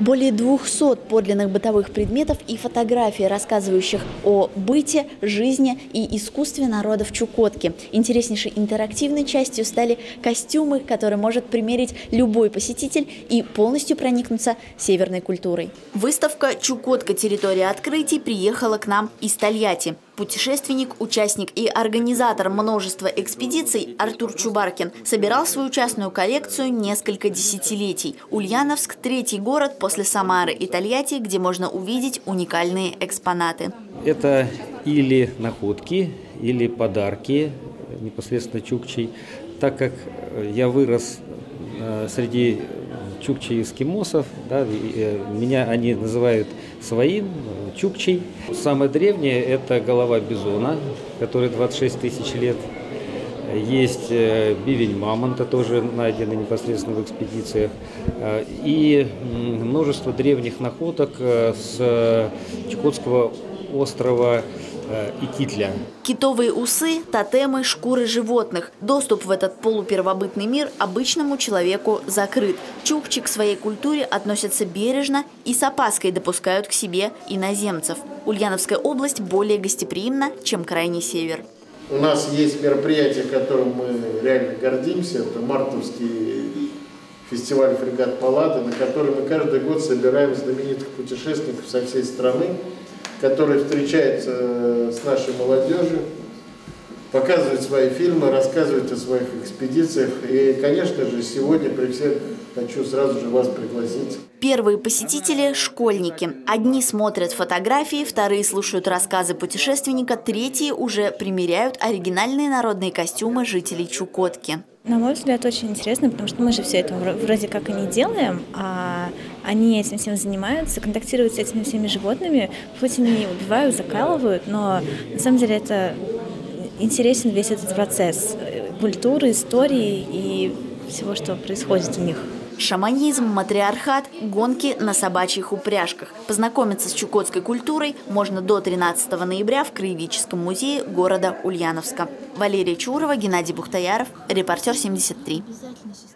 Более 200 подлинных бытовых предметов и фотографий, рассказывающих о быте, жизни и искусстве народов Чукотки. Интереснейшей интерактивной частью стали костюмы, которые может примерить любой посетитель и полностью проникнуться северной культурой. Выставка «Чукотка. Территория открытий» приехала к нам из Тольятти. Путешественник, участник и организатор множества экспедиций Артур Чубаркин собирал свою частную коллекцию несколько десятилетий. Ульяновск – третий город после Самары и Тольятти, где можно увидеть уникальные экспонаты. Это или находки, или подарки непосредственно чукчей. Так как я вырос среди чукчей-эскимосов, да, меня они называют своим, чукчей. Самое древнее – это голова бизона, которой 26 тысяч лет. Есть бивень мамонта, тоже найденный непосредственно в экспедициях. И множество древних находок с Чукотского острова Икитля. Китовые усы, тотемы, шкуры животных. Доступ в этот полупервобытный мир обычному человеку закрыт. Чукчи к своей культуре относятся бережно и с опаской допускают к себе иноземцев. Ульяновская область более гостеприимна, чем крайний север. У нас есть мероприятие, которым мы реально гордимся. Это мартовский фестиваль «Фрегат Паллада», на который мы каждый год собираем знаменитых путешественников со всей страны, которые встречаются с нашей молодежью, показывают свои фильмы, рассказывают о своих экспедициях. И, конечно же, сегодня при всех хочу сразу же вас пригласить. Первые посетители – школьники. Одни смотрят фотографии, вторые слушают рассказы путешественника, третьи уже примеряют оригинальные народные костюмы жителей Чукотки. На мой взгляд, очень интересно, потому что мы же все это вроде как и не делаем, а они этим всем занимаются, контактируют с этими всеми животными, хоть они не убивают, закалывают, но на самом деле это интересен весь этот процесс культуры, истории и всего, что происходит у них. Шаманизм, матриархат, гонки на собачьих упряжках. Познакомиться с чукотской культурой можно до 13 ноября в Краеведческом музее города Ульяновска. Валерия Чурова, Геннадий Бухтаяров, Репортер 73.